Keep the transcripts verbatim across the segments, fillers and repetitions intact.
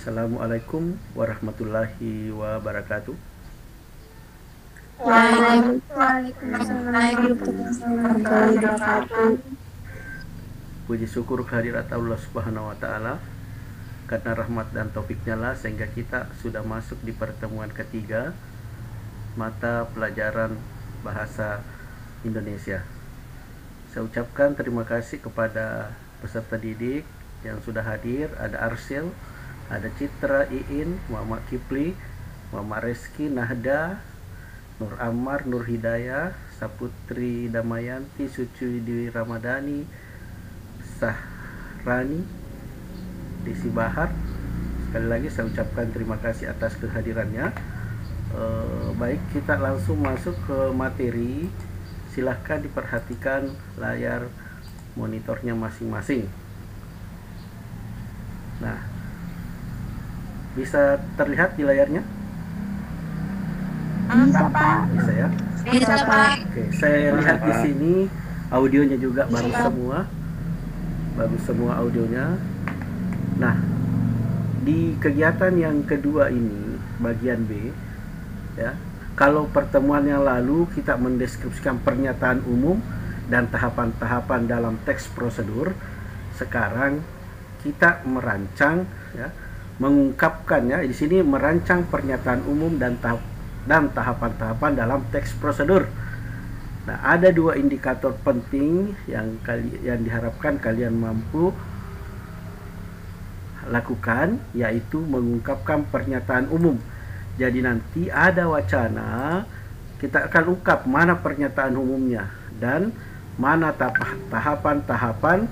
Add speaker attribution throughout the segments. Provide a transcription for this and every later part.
Speaker 1: Assalamualaikum warahmatullahi wabarakatuh.
Speaker 2: Waalaikumsalam warahmatullahi wabarakatuh.
Speaker 1: Puji syukur kehadirat Allah Subhanahu wa taala, karena rahmat dan taufiknya lah sehingga kita sudah masuk di pertemuan ketiga mata pelajaran bahasa Indonesia. Saya ucapkan terima kasih kepada peserta didik yang sudah hadir. Ada Arsil, ada Citra, Iin, Muhammad Kipli, Muhammad Reski, Nahda, Nur Ammar, Nur Hidayah, Saputri Damayanti, Suci Dewi Ramadhani, Sahrani, Desi Bahar. Sekali lagi saya ucapkan terima kasih atas kehadirannya. E, baik, kita langsung masuk ke materi. Silahkan diperhatikan layar monitornya masing-masing. Nah, bisa terlihat di layarnya?
Speaker 2: Bisa, Pak.
Speaker 1: Bisa ya?
Speaker 2: Bisa, Pak.
Speaker 1: Oke, saya lihat di sini audionya juga bagus semua. Bagus semua audionya. Nah, di kegiatan yang kedua ini, bagian B, ya. Kalau pertemuan yang lalu kita mendeskripsikan pernyataan umum dan tahapan-tahapan dalam teks prosedur, sekarang kita merancang, ya, mengungkapkannya. Di sini merancang pernyataan umum dan tahap dan tahapan-tahapan dalam teks prosedur. Nah, ada dua indikator penting yang kali yang diharapkan kalian mampu lakukan, yaitu mengungkapkan pernyataan umum. Jadi nanti ada wacana, kita akan ungkap mana pernyataan umumnya dan mana tahapan-tahapan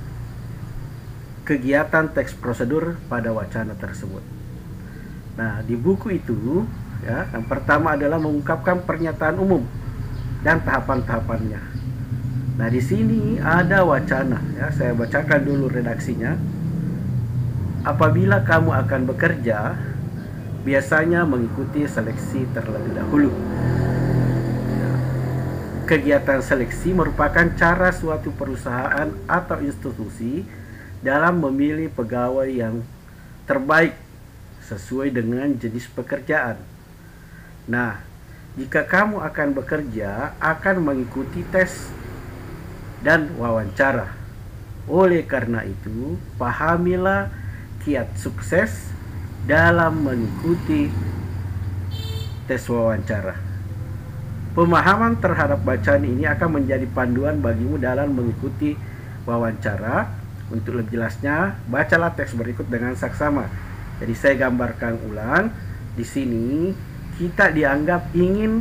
Speaker 1: kegiatan teks prosedur pada wacana tersebut. Nah, di buku itu, ya, yang pertama adalah mengungkapkan pernyataan umum dan tahapan-tahapannya. Nah, di sini ada wacana, ya, saya bacakan dulu redaksinya. Apabila kamu akan bekerja, biasanya mengikuti seleksi terlebih dahulu. Ya. Kegiatan seleksi merupakan cara suatu perusahaan atau institusi dalam memilih pegawai yang terbaik sesuai dengan jenis pekerjaan. Nah, jika kamu akan bekerja, akan mengikuti tes dan wawancara. Oleh karena itu, pahamilah kiat sukses dalam mengikuti tes wawancara. Pemahaman terhadap bacaan ini akan menjadi panduan bagimu dalam mengikuti wawancara. Untuk lebih jelasnya, bacalah teks berikut dengan saksama. Jadi saya gambarkan ulang. Di sini kita dianggap ingin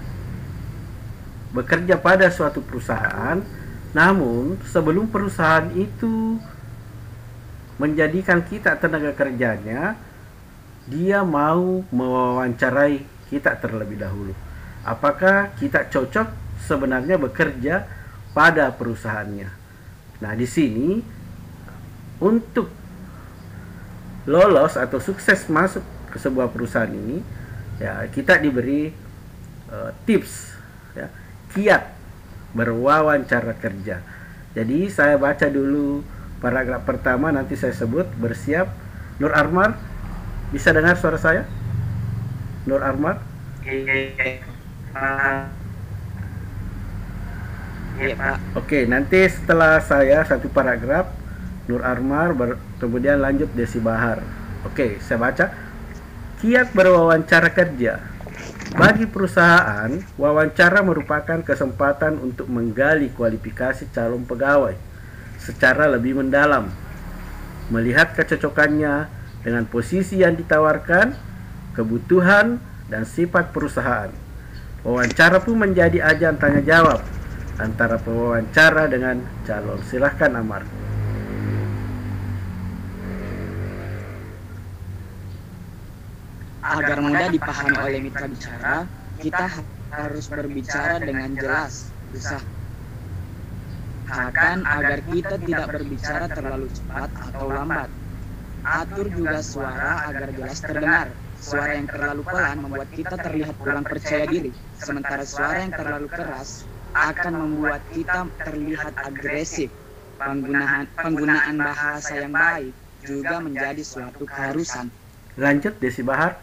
Speaker 1: bekerja pada suatu perusahaan, namun sebelum perusahaan itu menjadikan kita tenaga kerjanya, dia mau mewawancarai kita terlebih dahulu. Apakah kita cocok sebenarnya bekerja pada perusahaannya? Nah, di sini untuk lolos atau sukses masuk ke sebuah perusahaan ini, ya, kita diberi uh, tips, ya, kiat berwawancara kerja. Jadi saya baca dulu paragraf pertama, nanti saya sebut. Bersiap. Nur Armar, bisa dengar suara saya? Nur Armar?
Speaker 3: Iya, Pak.
Speaker 1: Oke, nanti setelah saya satu paragraf, Nur Armar, ber, kemudian lanjut Desi Bahar. Oke, saya baca. Kiat berwawancara kerja. Bagi perusahaan, wawancara merupakan kesempatan untuk menggali kualifikasi calon pegawai secara lebih mendalam, melihat kecocokannya dengan posisi yang ditawarkan, kebutuhan, dan sifat perusahaan. Wawancara pun menjadi ajang tanya jawab antara pewawancara dengan calon. Silahkan, Amar.
Speaker 3: Agar mudah dipahami oleh mitra bicara, kita harus berbicara dengan jelas, usahakan agar kita tidak berbicara terlalu cepat atau lambat. Atur juga suara agar jelas terdengar. Suara yang terlalu pelan membuat kita terlihat kurang percaya diri, sementara suara yang terlalu keras akan membuat kita terlihat agresif. Penggunaan, penggunaan bahasa yang baik juga menjadi suatu keharusan.
Speaker 1: Lanjut Desi Bahar.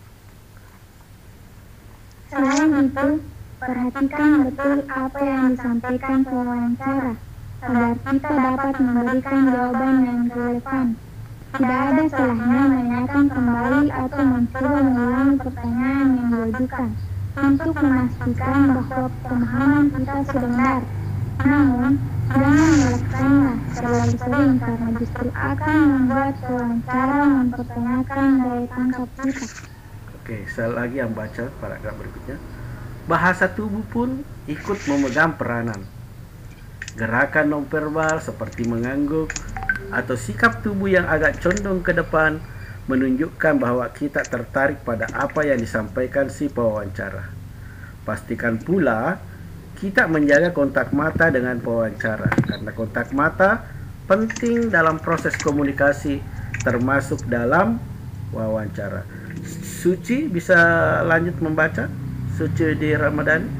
Speaker 2: Selain itu, perhatikan betul apa yang disampaikan pewawancara agar kita dapat memberikan jawaban yang relevan. Tidak ada salahnya menanyakan kembali atau mencoba mengulangi pertanyaan yang diajukan untuk memastikan bahwa pemahaman kita sudah benar. Namun, jangan melakukannya terlalu sering karena justru akan membuat pewawancara mempertanyakan daya tangkap kita.
Speaker 1: Oke, saya lagi yang baca paragraf berikutnya. Bahasa tubuh pun ikut memegang peranan. Gerakan nonverbal seperti mengangguk atau sikap tubuh yang agak condong ke depan menunjukkan bahwa kita tertarik pada apa yang disampaikan si pewawancara. Pastikan pula kita menjaga kontak mata dengan pewawancara, karena kontak mata penting dalam proses komunikasi termasuk dalam wawancara. Suci bisa lanjut membaca? Suci di Ramadhani.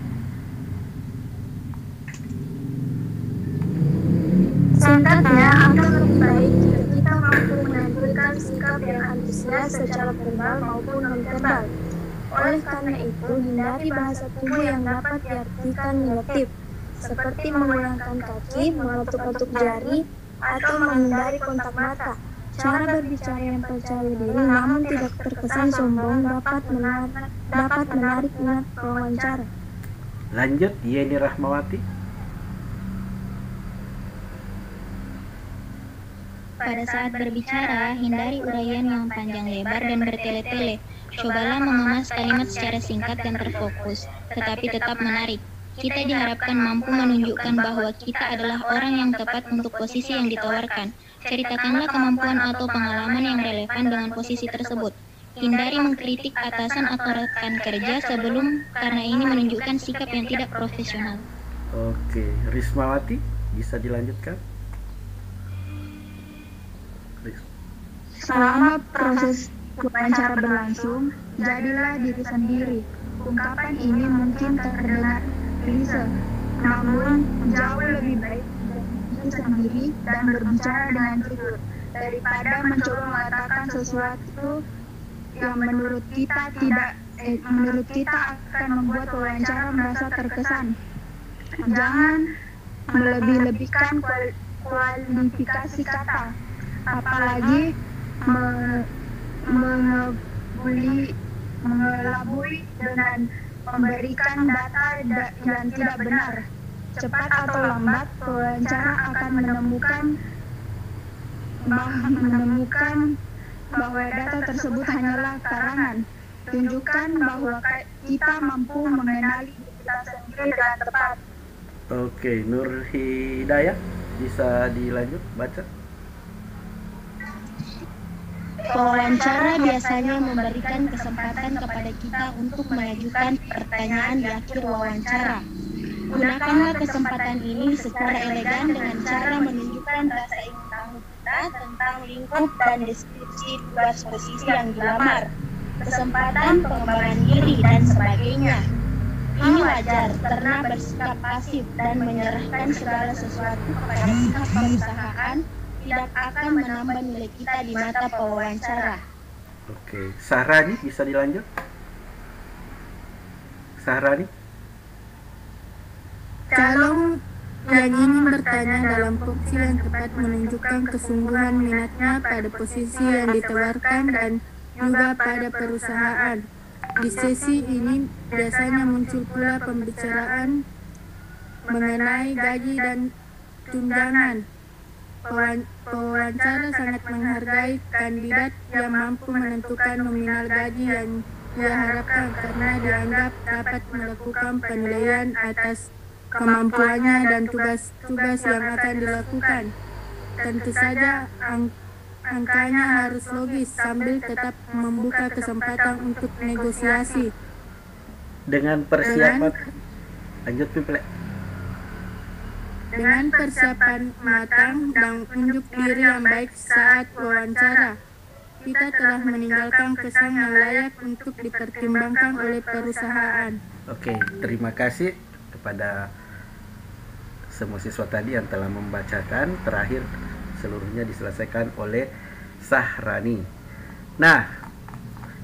Speaker 2: Singkatnya, akan lebih baik jika kita mampu menampilkan sikap yang antusias secara verbal maupun non-verbal. Oleh karena itu, hindari bahasa tubuh yang dapat diartikan negatif, seperti mengulangkan kaki, mengetuk-ketuk jari, atau menghindari kontak mata. Cara berbicara yang percaya diri namun tidak terkesan sombong dapat menarik, dapat menarik minat pewawancara.
Speaker 1: Lanjut Yeni Rahmawati.
Speaker 4: Pada saat berbicara, hindari uraian yang panjang lebar dan bertele-tele. Cobalah mengemas kalimat secara singkat dan terfokus, tetapi tetap menarik. Kita diharapkan mampu menunjukkan bahwa kita adalah orang yang tepat untuk posisi yang ditawarkan. Ceritakanlah kemampuan atau pengalaman yang relevan dengan posisi tersebut. Hindari mengkritik atasan atau rekan kerja sebelum, karena ini menunjukkan sikap yang tidak profesional.
Speaker 1: Oke, Rismawati bisa dilanjutkan.
Speaker 2: Selama proses wawancara berlangsung, jadilah diri sendiri. Ungkapan ini mungkin terdengar klise, namun jauh lebih baik diri sendiri dan berbicara dengan jujur daripada mencoba mengatakan sesuatu yang menurut kita tidak eh, menurut kita akan membuat wawancara merasa terkesan. Jangan melebih-lebihkan kual- kualifikasi kata, apalagi me- mengebuli mengelabui dengan memberikan data da- yang tidak benar. Cepat atau lambat, pewawancara akan menemukan bah- menemukan bahwa data tersebut hanyalah karangan. Tunjukkan bahwa ka- kita mampu mengenali diri kita sendiri dengan tepat.
Speaker 1: Oke, Nur Hidayah bisa dilanjut baca.
Speaker 4: Pewawancara biasanya memberikan kesempatan kepada kita untuk mengajukan pertanyaan di akhir wawancara. Gunakanlah kesempatan ini secara elegan dengan cara menunjukkan rasa ingin tahu kita tentang lingkup dan deskripsi tugas posisi yang dilamar, kesempatan pengembangan diri, dan sebagainya. Ini wajar karena bersikap pasif dan menyerahkan segala sesuatu kepada pihak perusahaan tidak akan menambah nilai kita di mata pewawancara.
Speaker 1: Oke, Sahrani bisa dilanjut. Sahrani.
Speaker 2: Calon yang ingin bertanya dalam posisi yang tepat menunjukkan kesungguhan minatnya pada posisi yang ditawarkan dan juga pada perusahaan. Di sesi ini biasanya muncul pula pembicaraan mengenai gaji dan tunjangan. Pewan- Pewawancara sangat menghargai kandidat yang mampu menentukan nominal gaji yang ia harapkan karena dianggap dapat melakukan penilaian atas kemampuannya dan tugas-tugas yang akan dilakukan. Tentu saja ang- angkanya harus logis sambil tetap membuka kesempatan untuk negosiasi.
Speaker 1: Dengan persiapan lanjut Pimple.
Speaker 2: Dengan persiapan matang dan unjuk diri yang baik saat wawancara, kita telah meninggalkan kesan yang layak untuk dipertimbangkan oleh perusahaan.
Speaker 1: Oke, terima kasih kepada semua siswa tadi yang telah membacakan. Terakhir seluruhnya diselesaikan oleh Sahrani. Nah,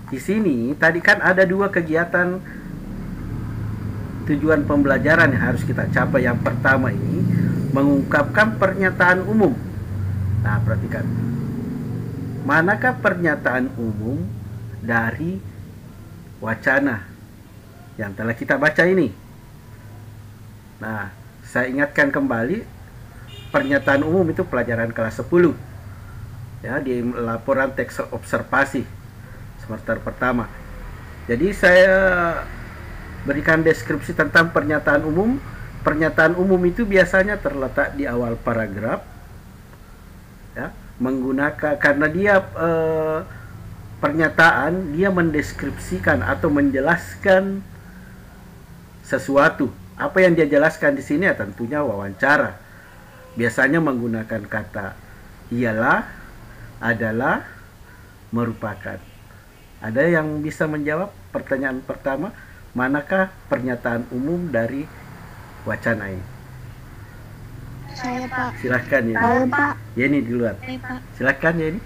Speaker 1: di sini tadi kan ada dua kegiatan tujuan pembelajaran yang harus kita capai. Yang pertama ini mengungkapkan pernyataan umum. Nah, perhatikan. Manakah pernyataan umum dari wacana yang telah kita baca ini? Nah, saya ingatkan kembali, pernyataan umum itu pelajaran kelas sepuluh. Ya, di laporan teks observasi semester pertama. Jadi saya berikan deskripsi tentang pernyataan umum. Pernyataan umum itu biasanya terletak di awal paragraf. Ya, menggunakan karena dia eh, pernyataan dia mendeskripsikan atau menjelaskan sesuatu. Apa yang dia jelaskan di sini ya tentunya wawancara. Biasanya menggunakan kata ialah, adalah, merupakan. Ada yang bisa menjawab pertanyaan pertama, manakah pernyataan umum dari wacana ini?
Speaker 4: Saya, Pak.
Speaker 1: Silahkan ya.
Speaker 4: Saya, Pak.
Speaker 1: Yeni duluan.
Speaker 4: Saya, Pak.
Speaker 1: Silahkan Yeni.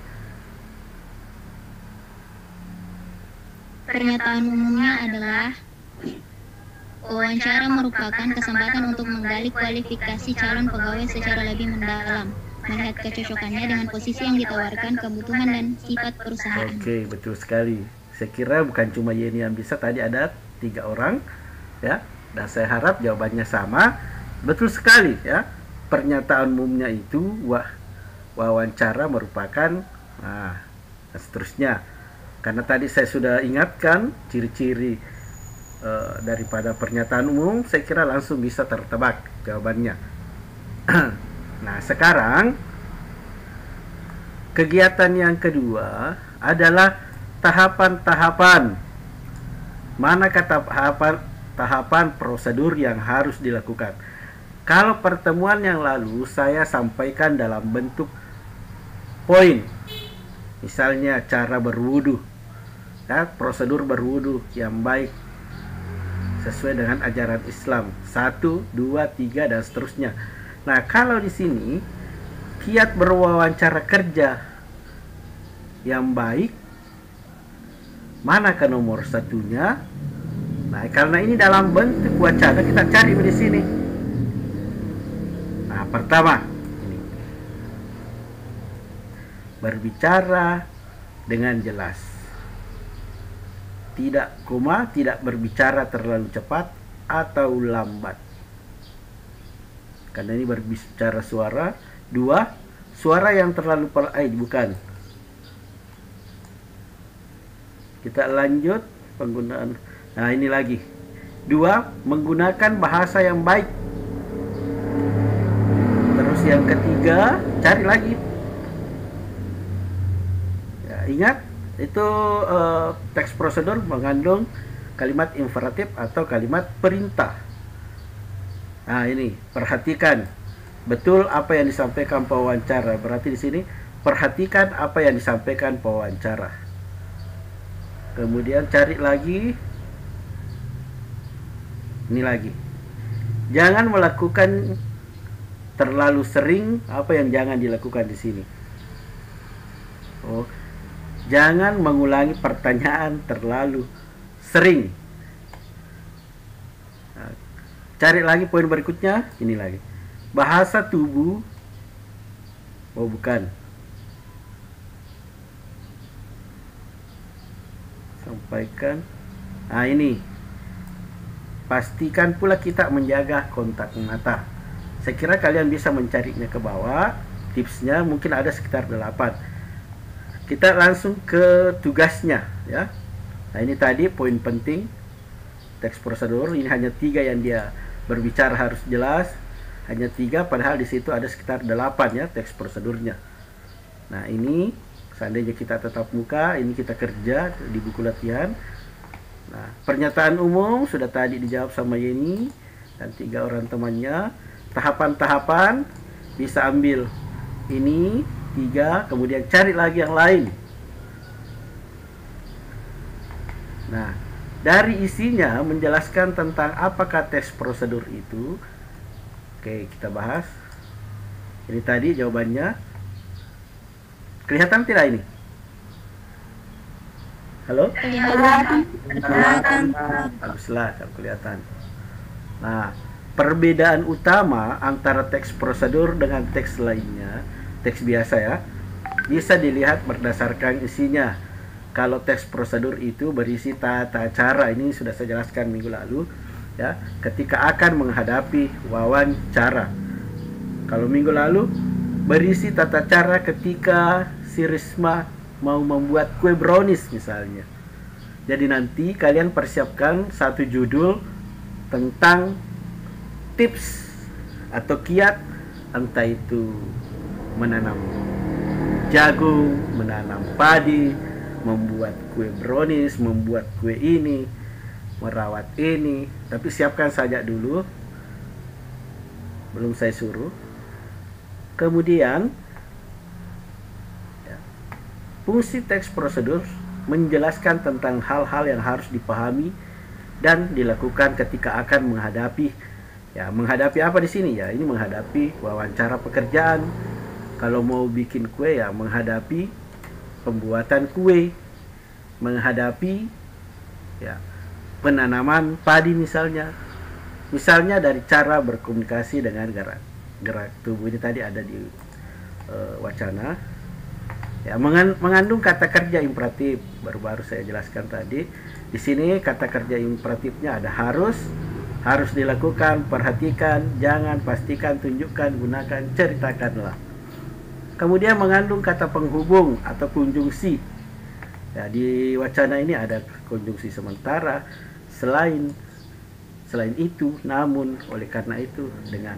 Speaker 4: Pernyataan umumnya adalah wawancara merupakan kesempatan untuk menggali kualifikasi calon pegawai secara lebih mendalam, melihat kecocokannya dengan posisi yang ditawarkan, kebutuhan dan sifat perusahaan.
Speaker 1: Oke, betul sekali. Saya kira bukan cuma Yeni yang bisa, tadi ada tiga orang ya, dan saya harap jawabannya sama. Betul sekali ya. Pernyataan umumnya itu wah, wawancara merupakan nah, dan seterusnya. Karena tadi saya sudah ingatkan ciri-ciri Uh, daripada pernyataan umum, saya kira langsung bisa tertebak jawabannya. Nah, sekarang kegiatan yang kedua adalah tahapan-tahapan. Manakah tahapan tahapan prosedur yang harus dilakukan? Kalau pertemuan yang lalu saya sampaikan dalam bentuk poin, misalnya cara berwudu, ya, prosedur berwudu yang baik sesuai dengan ajaran Islam, satu, dua, tiga, dan seterusnya. Nah, kalau di sini kiat berwawancara kerja yang baik, manakah nomor satunya? Nah, karena ini dalam bentuk wacana, kita cari di sini. Nah, pertama ini berbicara dengan jelas. Tidak koma, tidak berbicara terlalu cepat atau lambat. Karena ini berbicara suara. Dua, suara yang terlalu perlahan, bukan. Kita lanjut penggunaan. Nah, ini lagi. Dua, menggunakan bahasa yang baik. Terus yang ketiga, cari lagi. Ya, ingat, itu uh, teks prosedur mengandung kalimat imperatif atau kalimat perintah. Nah, ini perhatikan betul apa yang disampaikan pewawancara. Berarti di sini perhatikan apa yang disampaikan pewawancara. Kemudian cari lagi. Ini lagi. Jangan melakukan terlalu sering. Apa yang jangan dilakukan di sini? Oh, jangan mengulangi pertanyaan terlalu sering. Nah, cari lagi poin berikutnya. Ini lagi. Bahasa tubuh. Oh, bukan. Sampaikan. Nah, ini. Pastikan pula kita menjaga kontak mata. Saya kira kalian bisa mencarinya ke bawah. Tipsnya mungkin ada sekitar delapan. Kita langsung ke tugasnya ya. Nah, ini tadi poin penting teks prosedur. Ini hanya tiga yang dia berbicara harus jelas, hanya tiga, padahal di situ ada sekitar delapan ya teks prosedurnya. Nah, ini seandainya kita tetap muka, ini kita kerja di buku latihan. Nah, pernyataan umum sudah tadi dijawab sama Yeni dan tiga orang temannya. Tahapan-tahapan bisa ambil ini tiga, kemudian cari lagi yang lain. Nah, dari isinya menjelaskan tentang apakah tes prosedur itu. Oke, kita bahas. Ini tadi jawabannya. Kelihatan tidak ini? Halo?
Speaker 2: Kelihatan. Kelihatan.
Speaker 1: Baguslah kalau kelihatan. Nah, perbedaan utama antara teks prosedur dengan teks lainnya, teks biasa ya, bisa dilihat berdasarkan isinya. Kalau teks prosedur itu berisi tata cara, ini sudah saya jelaskan minggu lalu ya, ketika akan menghadapi wawancara. Kalau minggu lalu berisi tata cara ketika si Risma mau membuat kue brownies misalnya. Jadi nanti kalian persiapkan satu judul tentang tips atau kiat, entah itu menanam jagung, menanam padi, membuat kue brownies, membuat kue ini, merawat ini. Tapi siapkan saja dulu, belum saya suruh. Kemudian ya, fungsi teks prosedur menjelaskan tentang hal-hal yang harus dipahami dan dilakukan ketika akan menghadapi ya menghadapi apa di sini ya, ini menghadapi wawancara pekerjaan. Kalau mau bikin kue ya menghadapi pembuatan kue, menghadapi ya penanaman padi misalnya. Misalnya dari cara berkomunikasi dengan gerak gerak tubuh, ini tadi ada di uh, wacana ya, mengandung kata kerja imperatif, baru-baru saya jelaskan tadi. Di sini kata kerja imperatifnya ada harus, harus dilakukan, perhatikan, jangan, pastikan, tunjukkan, gunakan, ceritakanlah. Kemudian mengandung kata penghubung atau konjungsi ya, di wacana ini ada konjungsi sementara, selain, selain itu, namun, oleh karena itu, dengan.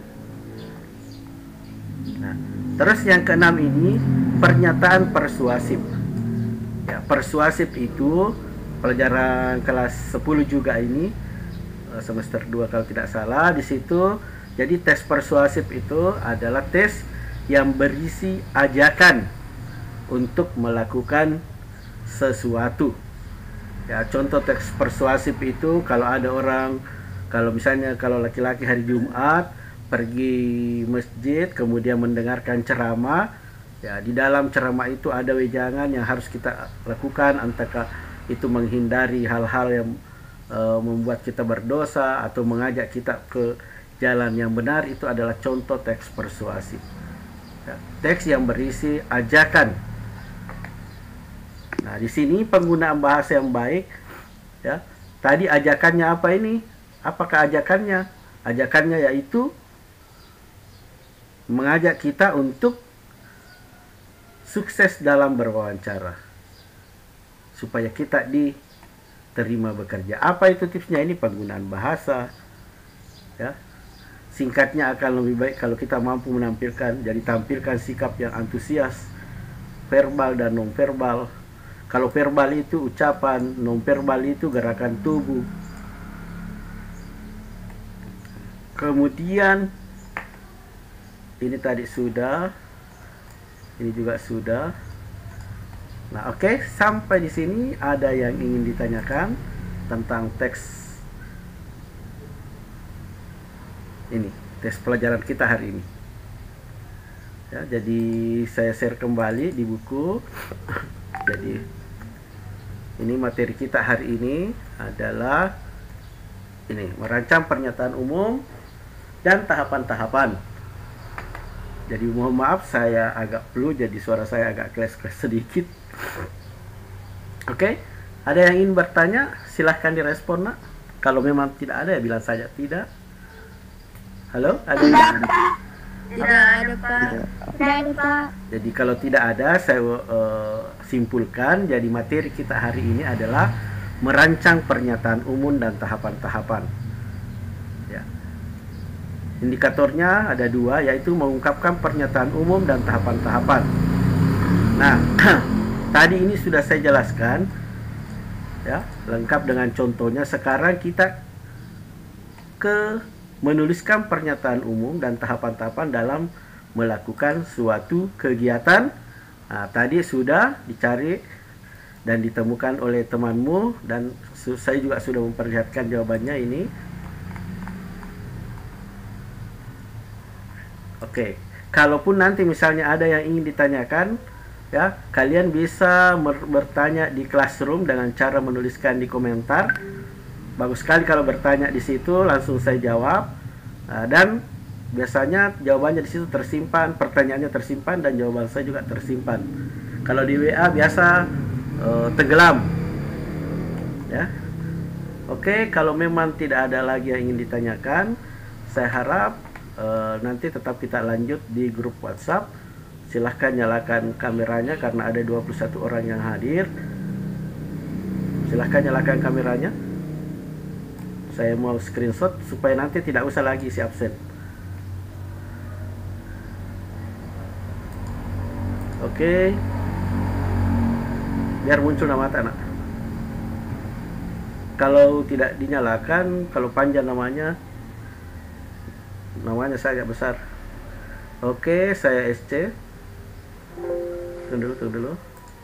Speaker 1: Nah, terus yang keenam ini pernyataan persuasif. Ya, persuasif itu pelajaran kelas sepuluh juga ini, semester dua kalau tidak salah di situ. Jadi tes persuasif itu adalah tes yang berisi ajakan untuk melakukan sesuatu. Ya, contoh teks persuasif itu kalau ada orang, kalau misalnya kalau laki-laki hari Jumat pergi masjid kemudian mendengarkan ceramah, ya di dalam ceramah itu ada wejangan yang harus kita lakukan, entahkah itu menghindari hal-hal yang e, membuat kita berdosa atau mengajak kita ke jalan yang benar. Itu adalah contoh teks persuasif ya, teks yang berisi ajakan. Nah, di sini penggunaan bahasa yang baik ya. Tadi ajakannya apa ini? Apakah ajakannya? Ajakannya yaitu mengajak kita untuk sukses dalam berwawancara supaya kita diterima bekerja. Apa itu tipsnya? Ini penggunaan bahasa ya. Singkatnya akan lebih baik kalau kita mampu menampilkan, jadi tampilkan sikap yang antusias, verbal dan non verbal. Kalau verbal itu ucapan, non verbal itu gerakan tubuh. Kemudian ini tadi sudah, ini juga sudah. Nah, oke, okay. Sampai di sini ada yang ingin ditanyakan tentang teks ini, teks pelajaran kita hari ini. Ya, jadi saya share kembali di buku. Jadi ini materi kita hari ini adalah ini, merancang pernyataan umum dan tahapan-tahapan. Jadi mohon maaf saya agak flu, jadi suara saya agak keles-keles sedikit. Oke, okay. Ada yang ingin bertanya? Silahkan direspon, nak. Kalau memang tidak ada ya bilang saja tidak. Halo, ada yang?
Speaker 2: Tidak ada, Pak.
Speaker 4: Tidak ada, Pak.
Speaker 1: Jadi kalau tidak ada, saya uh, simpulkan. Jadi materi kita hari ini adalah merancang pernyataan umum dan tahapan-tahapan. Ya. Indikatornya ada dua, yaitu mengungkapkan pernyataan umum dan tahapan-tahapan. Nah, tadi ini sudah saya jelaskan, ya, lengkap dengan contohnya. Sekarang kita ke menuliskan pernyataan umum dan tahapan-tahapan dalam melakukan suatu kegiatan. Nah, tadi sudah dicari dan ditemukan oleh temanmu, dan saya juga sudah memperlihatkan jawabannya ini. Oke, kalaupun nanti misalnya ada yang ingin ditanyakan, Ya, kalian bisa bertanya di Classroom dengan cara menuliskan di komentar. Bagus sekali kalau bertanya di situ, langsung saya jawab. Nah, dan biasanya jawabannya di situ tersimpan, pertanyaannya tersimpan, dan jawaban saya juga tersimpan. Kalau di W A biasa uh, tenggelam. Ya, oke. Kalau memang tidak ada lagi yang ingin ditanyakan, saya harap uh, nanti tetap kita lanjut di grup WhatsApp. Silahkan nyalakan kameranya karena ada dua puluh satu orang yang hadir. Silahkan nyalakan kameranya. Saya mau screenshot supaya nanti tidak usah lagi si absen. Oke. Biar muncul nama anak. Kalau tidak dinyalakan, kalau panjang namanya, namanya saya agak besar. Oke, saya S C. Tunggu dulu, tunggu dulu.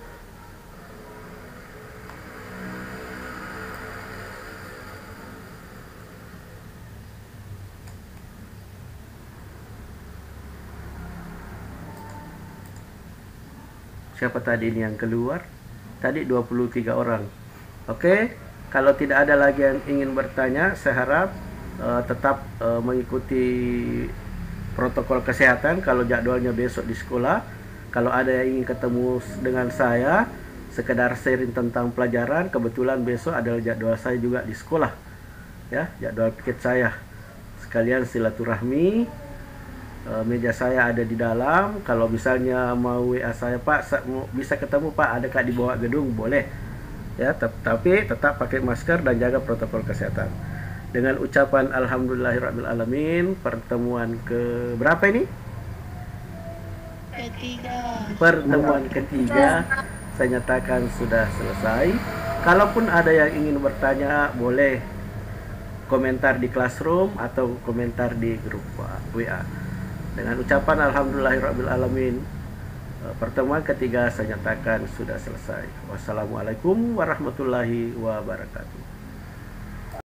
Speaker 1: Siapa tadi ini yang keluar? Tadi dua puluh tiga orang. Oke, kalau tidak ada lagi yang ingin bertanya, saya harap uh, tetap uh, mengikuti protokol kesehatan. Kalau jadwalnya besok di sekolah, kalau ada yang ingin ketemu dengan saya, sekedar sharing tentang pelajaran, kebetulan besok adalah jadwal saya juga di sekolah, ya, jadwal piket saya. Sekalian silaturahmi, e, meja saya ada di dalam. Kalau misalnya mau W A saya, Pak, bisa ketemu Pak, ada Kak di bawah gedung, boleh, ya. Tapi tetap pakai masker dan jaga protokol kesehatan. Dengan ucapan alhamdulillahirabbil alamin, pertemuan ke berapa ini?
Speaker 4: Ketiga.
Speaker 1: Pertemuan ketiga saya nyatakan sudah selesai. Kalaupun ada yang ingin bertanya, boleh komentar di Classroom atau komentar di grup W A. Dengan ucapan alhamdulillahirabbil alamin, pertemuan ketiga saya nyatakan sudah selesai. Wassalamualaikum warahmatullahi wabarakatuh.